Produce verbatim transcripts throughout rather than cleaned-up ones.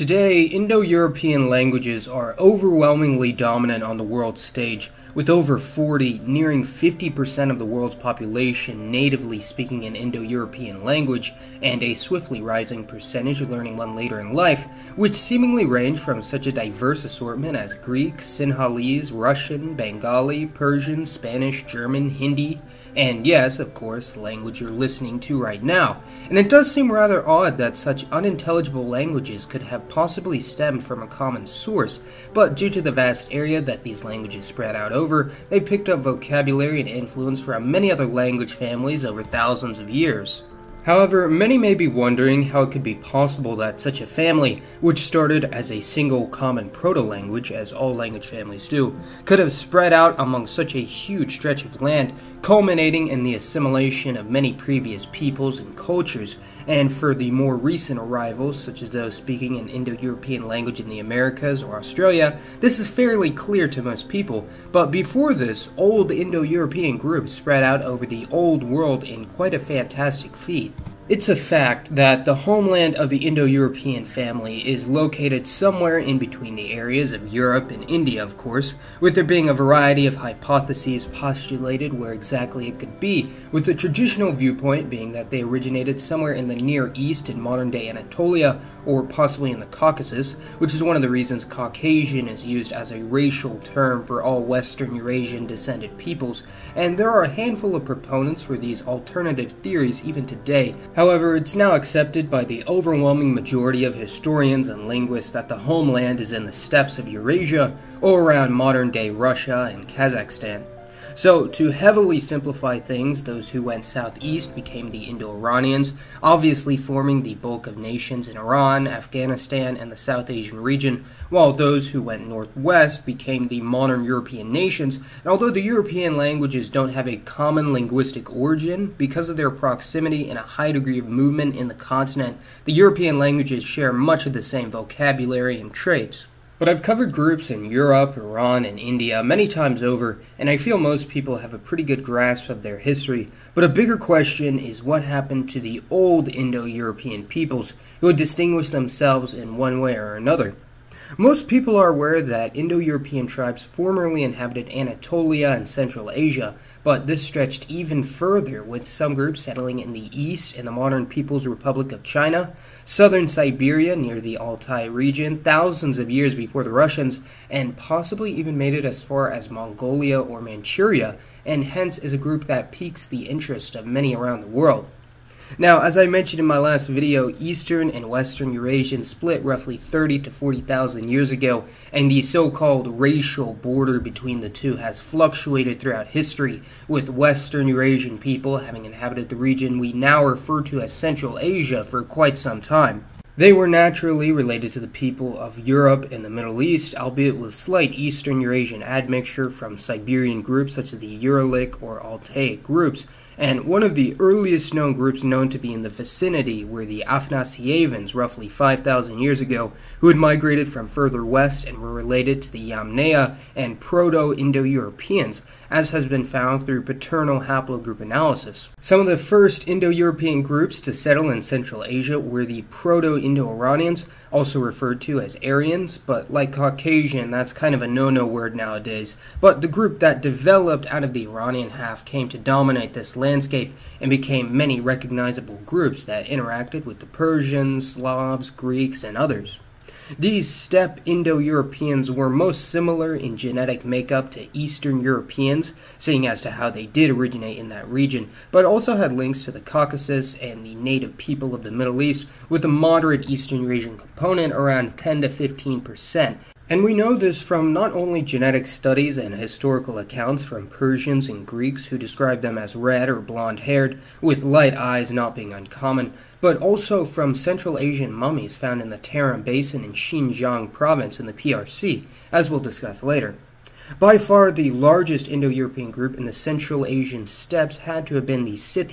Today, Indo-European languages are overwhelmingly dominant on the world stage, with over forty, nearing fifty percent of the world's population natively speaking an Indo-European language, and a swiftly rising percentage learning one later in life, which seemingly range from such a diverse assortment as Greek, Sinhalese, Russian, Bengali, Persian, Spanish, German, Hindi, and yes, of course, the language you're listening to right now. And it does seem rather odd that such unintelligible languages could have possibly stemmed from a common source, but due to the vast area that these languages spread out over, they picked up vocabulary and influence from many other language families over thousands of years. However, many may be wondering how it could be possible that such a family, which started as a single common proto-language, as all language families do, could have spread out among such a huge stretch of land, culminating in the assimilation of many previous peoples and cultures. And for the more recent arrivals, such as those speaking an Indo-European language in the Americas or Australia, this is fairly clear to most people. But before this, old Indo-European groups spread out over the old world in quite a fantastic feat. It's a fact that the homeland of the Indo-European family is located somewhere in between the areas of Europe and India, of course, with there being a variety of hypotheses postulated where exactly it could be, with the traditional viewpoint being that they originated somewhere in the Near East in modern-day Anatolia, or possibly in the Caucasus, which is one of the reasons Caucasian is used as a racial term for all Western Eurasian descended peoples, and there are a handful of proponents for these alternative theories even today. However, it's now accepted by the overwhelming majority of historians and linguists that the homeland is in the steppes of Eurasia, or around modern-day Russia and Kazakhstan. So, to heavily simplify things, those who went southeast became the Indo-Iranians, obviously forming the bulk of nations in Iran, Afghanistan, and the South Asian region, while those who went northwest became the modern European nations. And although the European languages don't have a common linguistic origin, because of their proximity and a high degree of movement in the continent, the European languages share much of the same vocabulary and traits. But I've covered groups in Europe, Iran, and India many times over, and I feel most people have a pretty good grasp of their history. But a bigger question is what happened to the old Indo-European peoples who had distinguished themselves in one way or another. Most people are aware that Indo-European tribes formerly inhabited Anatolia and Central Asia, but this stretched even further, with some groups settling in the east in the modern People's Republic of China, southern Siberia near the Altai region, thousands of years before the Russians, and possibly even made it as far as Mongolia or Manchuria, and hence is a group that piques the interest of many around the world. Now, as I mentioned in my last video, Eastern and Western Eurasians split roughly thirty to forty thousand years ago, and the so-called racial border between the two has fluctuated throughout history, with Western Eurasian people having inhabited the region we now refer to as Central Asia for quite some time. They were naturally related to the people of Europe and the Middle East, albeit with slight Eastern Eurasian admixture from Siberian groups such as the Uralic or Altaic groups, and one of the earliest known groups known to be in the vicinity were the Afnasievans roughly five thousand years ago, who had migrated from further west and were related to the Yamnaya and proto-indo-europeans, as has been found through paternal haplogroup analysis. Some of the first Indo-European groups to settle in Central Asia were the proto-indo-Iranians, also referred to as Aryans, but like Caucasian, that's kind of a no-no word nowadays. But the group that developed out of the Iranian half came to dominate this landscape and became many recognizable groups that interacted with the Persians, Slavs, Greeks, and others. These steppe Indo-Europeans were most similar in genetic makeup to Eastern Europeans, seeing as to how they did originate in that region, but also had links to the Caucasus and the native people of the Middle East, with a moderate Eastern Eurasian component around ten to fifteen percent. And we know this from not only genetic studies and historical accounts from Persians and Greeks who describe them as red or blonde-haired, with light eyes not being uncommon, but also from Central Asian mummies found in the Tarim Basin in Xinjiang province in the P R C, as we'll discuss later. By far the largest Indo-European group in the Central Asian steppes had to have been the Scythians,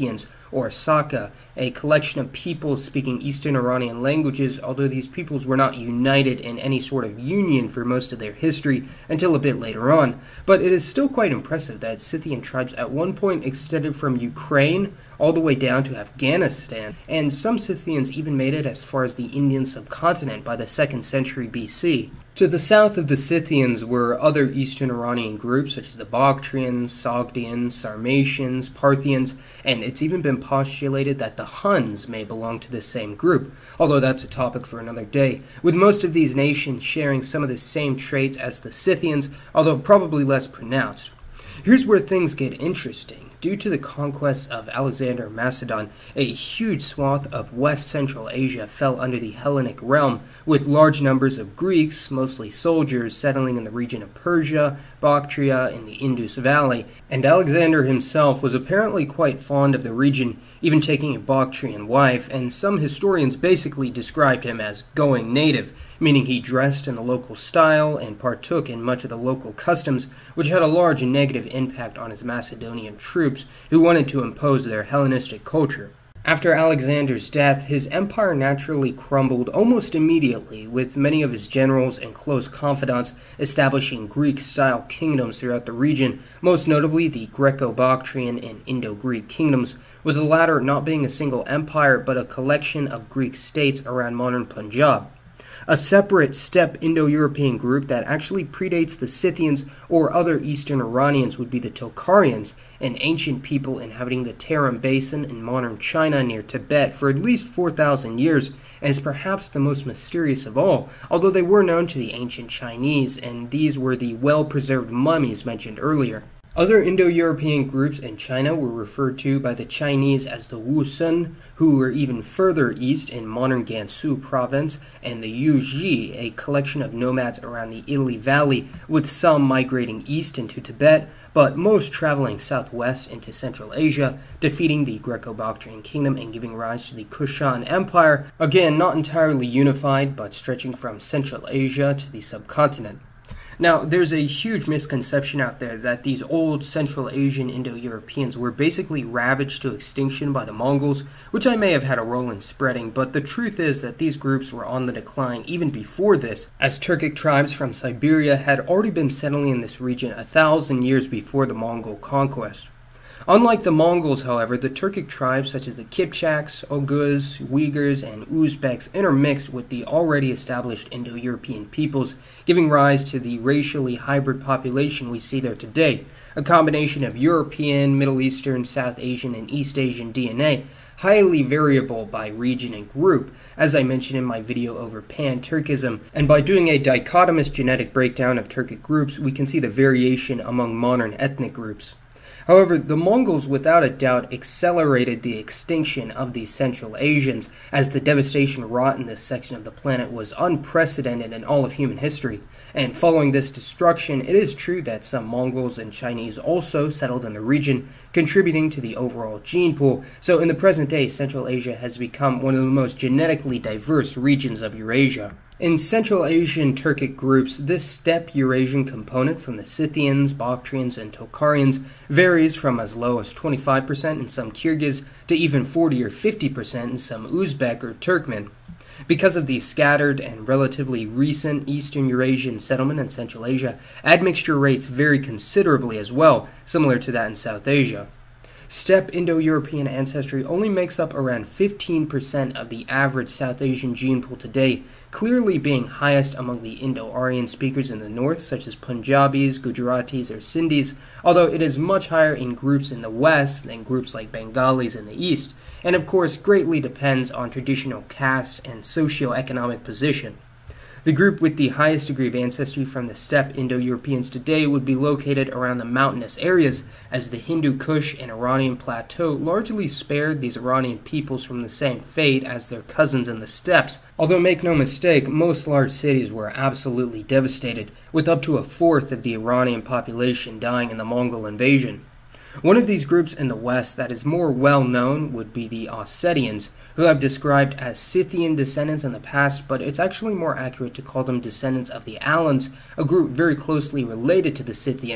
or Saka, a collection of peoples speaking Eastern Iranian languages, although these peoples were not united in any sort of union for most of their history until a bit later on. But it is still quite impressive that Scythian tribes at one point extended from Ukraine all the way down to Afghanistan, and some Scythians even made it as far as the Indian subcontinent by the second century B C. To the south of the Scythians were other Eastern Iranian groups such as the Bactrians, Sogdians, Sarmatians, Parthians, and it's even been postulated that the Huns may belong to this same group, although that's a topic for another day, with most of these nations sharing some of the same traits as the Scythians, although probably less pronounced. Here's where things get interesting. Due to the conquests of Alexander of Macedon, a huge swath of West Central Asia fell under the Hellenic realm, with large numbers of Greeks, mostly soldiers, settling in the region of Persia, Bactria, and the Indus Valley, and Alexander himself was apparently quite fond of the region, even taking a Bactrian wife, and some historians basically described him as going native, meaning he dressed in the local style and partook in much of the local customs, which had a large negative impact on his Macedonian troops who wanted to impose their Hellenistic culture. After Alexander's death, his empire naturally crumbled almost immediately, with many of his generals and close confidants establishing Greek-style kingdoms throughout the region, most notably the Greco-Bactrian and Indo-Greek kingdoms, with the latter not being a single empire but a collection of Greek states around modern Punjab. A separate steppe Indo-European group that actually predates the Scythians or other Eastern Iranians would be the Tocharians, an ancient people inhabiting the Tarim Basin in modern China near Tibet for at least four thousand years, and is perhaps the most mysterious of all, although they were known to the ancient Chinese, and these were the well-preserved mummies mentioned earlier. Other Indo-European groups in China were referred to by the Chinese as the Wusun, who were even further east in modern Gansu province, and the Yuezhi, a collection of nomads around the Ili Valley, with some migrating east into Tibet, but most traveling southwest into Central Asia, defeating the Greco-Bactrian kingdom and giving rise to the Kushan Empire, again not entirely unified, but stretching from Central Asia to the subcontinent. Now, there's a huge misconception out there that these old Central Asian Indo-Europeans were basically ravaged to extinction by the Mongols, which I may have had a role in spreading, but the truth is that these groups were on the decline even before this, as Turkic tribes from Siberia had already been settling in this region a thousand years before the Mongol conquest. Unlike the Mongols, however, the Turkic tribes such as the Kipchaks, Oghuz, Uyghurs, and Uzbeks intermixed with the already established Indo-European peoples, giving rise to the racially hybrid population we see there today, a combination of European, Middle Eastern, South Asian, and East Asian D N A, highly variable by region and group, as I mentioned in my video over Pan-Turkism, and by doing a dichotomous genetic breakdown of Turkic groups, we can see the variation among modern ethnic groups. However, the Mongols without a doubt accelerated the extinction of these Central Asians, as the devastation wrought in this section of the planet was unprecedented in all of human history. And following this destruction, it is true that some Mongols and Chinese also settled in the region, contributing to the overall gene pool, so in the present day, Central Asia has become one of the most genetically diverse regions of Eurasia. In Central Asian Turkic groups, this steppe Eurasian component from the Scythians, Bactrians, and Tocharians varies from as low as twenty-five percent in some Kyrgyz to even forty or fifty percent in some Uzbek or Turkmen. Because of the scattered and relatively recent Eastern Eurasian settlement in Central Asia, admixture rates vary considerably as well, similar to that in South Asia. Steppe Indo-European ancestry only makes up around fifteen percent of the average South Asian gene pool today, clearly being highest among the Indo-Aryan speakers in the north, such as Punjabis, Gujaratis, or Sindhis, although it is much higher in groups in the west than groups like Bengalis in the east, and of course greatly depends on traditional caste and socio-economic position. The group with the highest degree of ancestry from the steppe Indo-Europeans today would be located around the mountainous areas, as the Hindu Kush and Iranian plateau largely spared these Iranian peoples from the same fate as their cousins in the steppes, although make no mistake, most large cities were absolutely devastated, with up to a fourth of the Iranian population dying in the Mongol invasion. One of these groups in the west that is more well known would be the Ossetians, who have described as Scythian descendants in the past, but it's actually more accurate to call them descendants of the Alans, a group very closely related to the Scythians,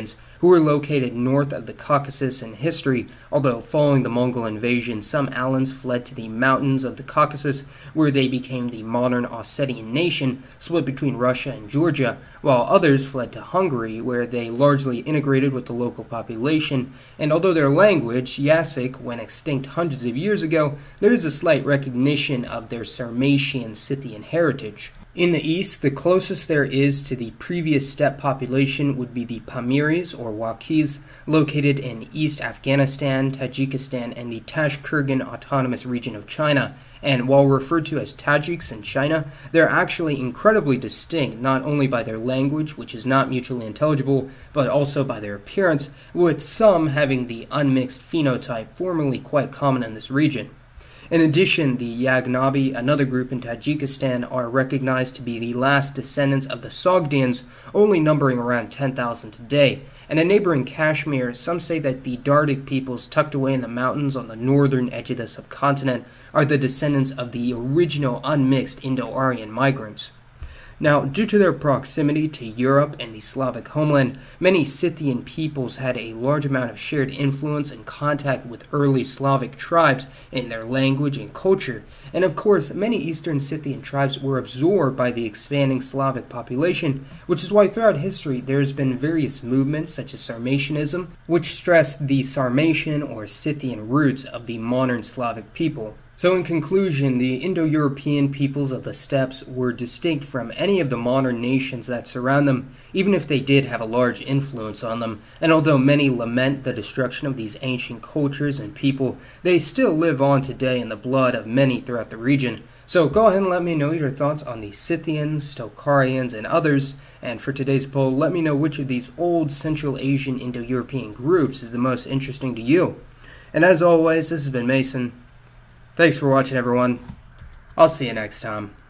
who were located north of the Caucasus in history, although following the Mongol invasion, some Alans fled to the mountains of the Caucasus, where they became the modern Ossetian nation, split between Russia and Georgia, while others fled to Hungary, where they largely integrated with the local population, and although their language, Yasic, went extinct hundreds of years ago, there is a slight recognition of their Sarmatian Scythian heritage. In the east, the closest there is to the previous steppe population would be the Pamiris, or Wakis, located in East Afghanistan, Tajikistan, and the Tashkurgan Autonomous Region of China. And while referred to as Tajiks in China, they're actually incredibly distinct, not only by their language, which is not mutually intelligible, but also by their appearance, with some having the unmixed phenotype formerly quite common in this region. In addition, the Yagnabi, another group in Tajikistan, are recognized to be the last descendants of the Sogdians, only numbering around ten thousand today. And in neighboring Kashmir, some say that the Dardic peoples tucked away in the mountains on the northern edge of the subcontinent are the descendants of the original unmixed Indo-Aryan migrants. Now, due to their proximity to Europe and the Slavic homeland, many Scythian peoples had a large amount of shared influence and contact with early Slavic tribes in their language and culture, and of course, many Eastern Scythian tribes were absorbed by the expanding Slavic population, which is why throughout history there has been various movements such as Sarmatianism, which stress the Sarmatian or Scythian roots of the modern Slavic people. So in conclusion, the Indo-European peoples of the steppes were distinct from any of the modern nations that surround them, even if they did have a large influence on them, and although many lament the destruction of these ancient cultures and people, they still live on today in the blood of many throughout the region. So go ahead and let me know your thoughts on the Scythians, Tocharians, and others, and for today's poll, let me know which of these old Central Asian Indo-European groups is the most interesting to you. And as always, this has been Mason. Thanks for watching, everyone. I'll see you next time.